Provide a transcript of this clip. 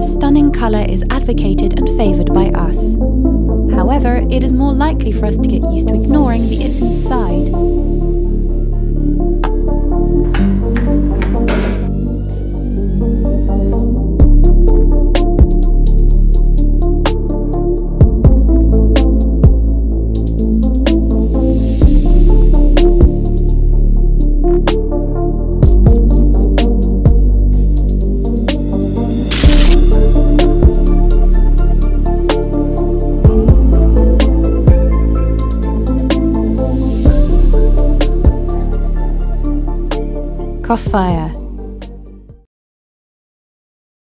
This stunning colour is advocated and favoured by us. However, it is more likely for us to get used to ignoring the "it's inside." Koffire.